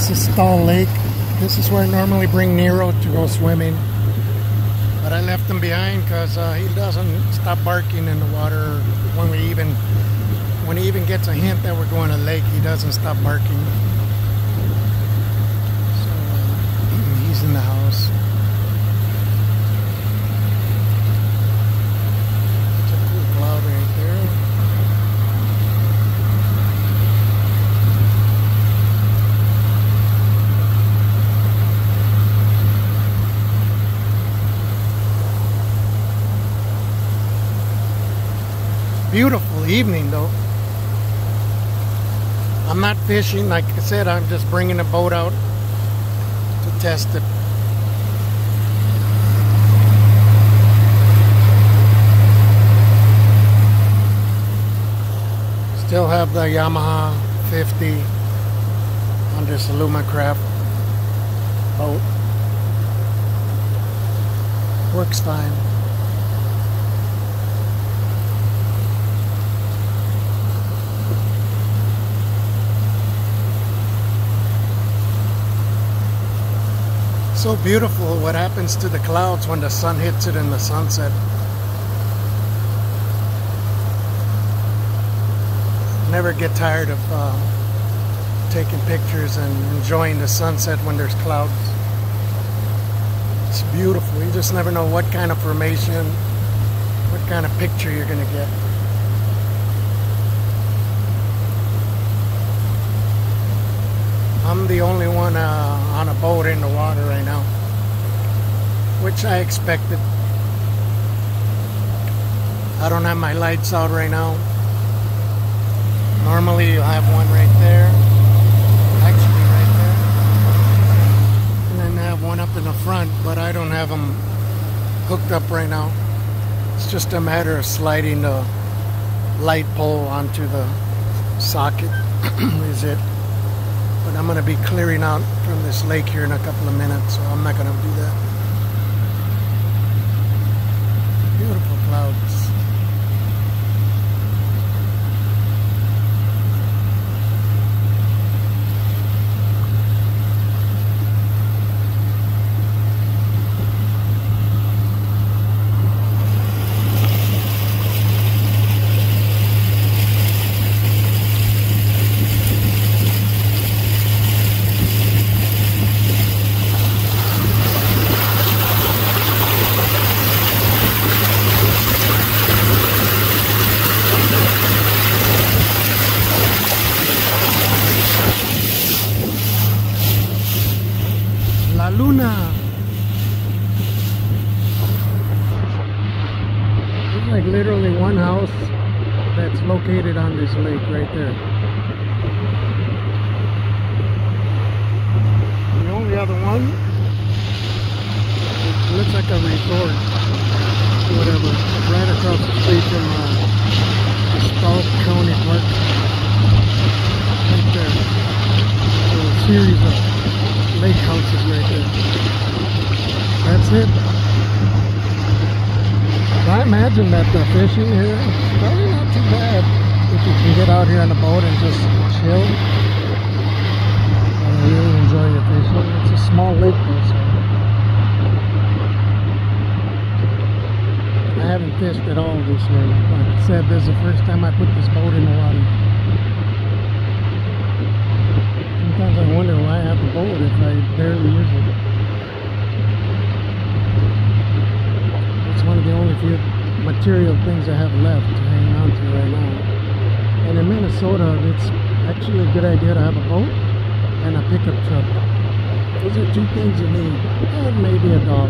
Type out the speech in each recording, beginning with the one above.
This is Stahls Lake. This is where I normally bring Nero to go swimming. But I left him behind because he doesn't stop barking in the water. When he even gets a hint that we're going to the lake, he doesn't stop barking. So he's in the house. It's a cool cloud right there. Beautiful evening though. I'm not fishing, like I said, I'm just bringing a boat out to test it. Still have the Yamaha 50 on this Alumacraft boat. Works fine. So beautiful what happens to the clouds when the sun hits it in the sunset. Never get tired of taking pictures and enjoying the sunset when there's clouds. It's beautiful. You just never know what kind of formation, what kind of picture you're going to get. I'm the only one on a boat in the water right now, which I expected. I don't have my lights out right now. Normally you'll have one right there, actually right there, and then I have one up in the front, but I don't have them hooked up right now. It's just a matter of sliding the light pole onto the socket is it. But I'm going to be clearing out from this lake here in a couple of minutes, so I'm not going to do that. Beautiful clouds. La Luna. There's like literally one house that's located on this lake right there. The only other one, it looks like a resort, whatever, right across the street from the Stahls County Park. Right there. So a series of lake houses right there. That's it. I imagine that the fishing here is probably not too bad if you can get out here on the boat and just chill and really enjoy your fishing. It's a small lake though, so I haven't fished at all this year. Like I said, this is the first time I put this boat in the water. Sometimes I wonder why I have the boat if I barely use it. It's one of the only few material things I have left to hang on to right now. And in Minnesota, it's actually a good idea to have a boat and a pickup truck. Those are two things you need, and maybe a dog.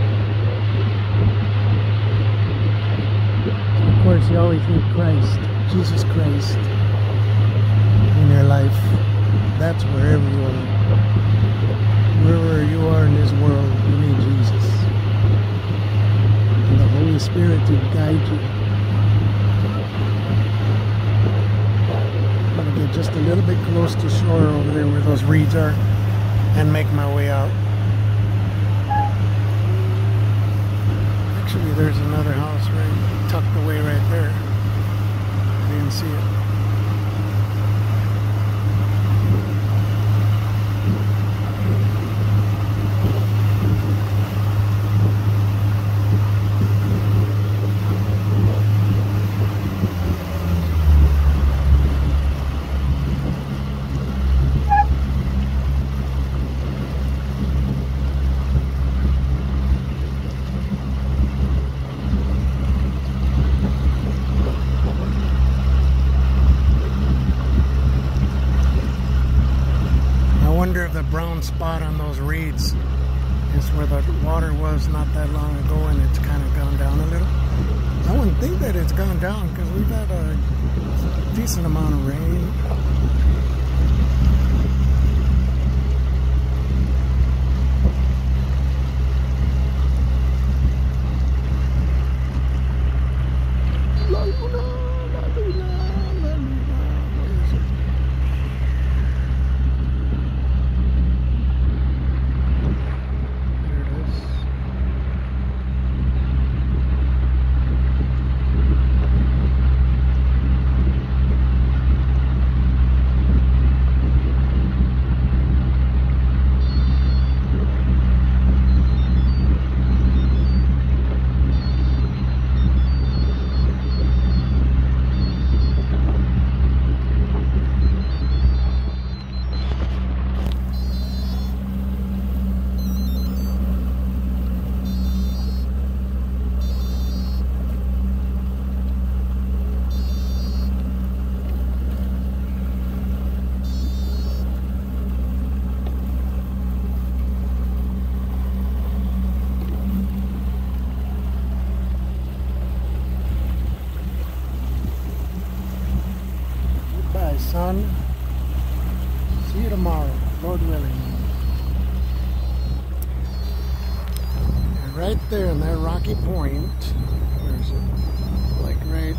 Of course, you always need Christ, Jesus Christ, in your life. That's wherever you are. Wherever you are in this world, you need Jesus. And the Holy Spirit to guide you. I'm going to get just a little bit close to shore over there where those reeds are and make my way out. Actually, there's another house right tucked away right there. I didn't see it. down spot on those reeds is where the water was not that long ago, and it's kind of gone down a little. I wouldn't think that it's gone down because we've had a decent amount of rain. La luna, la luna, la luna. Where is it? There it is. Son, see you tomorrow, Lord willing. And right there in that rocky point, where is it? Like right.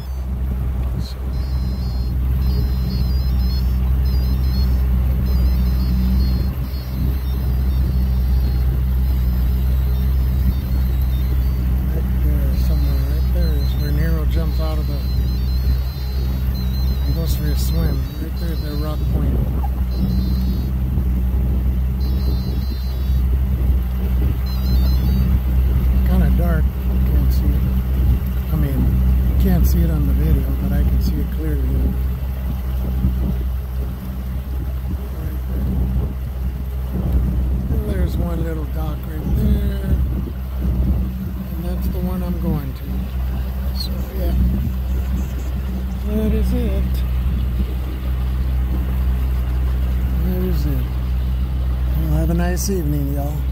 Right there, somewhere. Right there is where Nero jumps out of the. Goes for a swim right there at that rock point. Kind of dark, can't see it. I mean, can't see it on the video, but I can see it clearly. Right there. And there's one little dock right there, and that's the one I'm going to. So yeah. That is it. That is it. Well, have a nice evening, y'all.